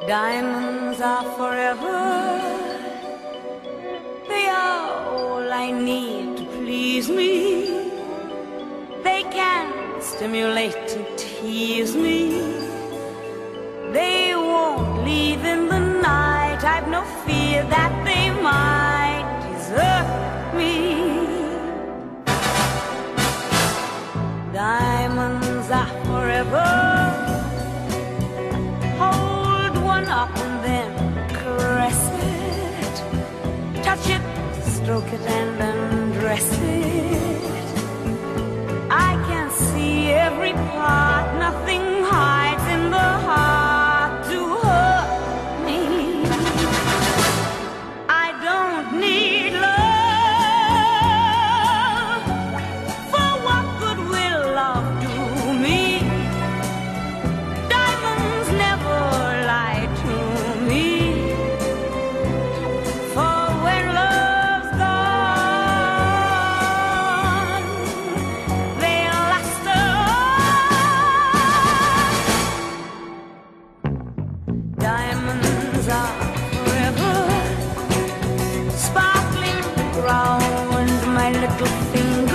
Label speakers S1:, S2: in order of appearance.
S1: Diamonds are forever. They are all I need to please me. They can stimulate and tease me. They won't leave in the night. I've no fear that they might desert me. Diamonds are forever. Hold one up and then caress it. Touch it, stroke it and undress it. I can see every part. Nothing hides in the heart to hurt me. I don't need love. For what good will love do me? Diamonds never lie to me. For when love's gone, they'll last on. Diamonds are forever. Sparkling round my little finger.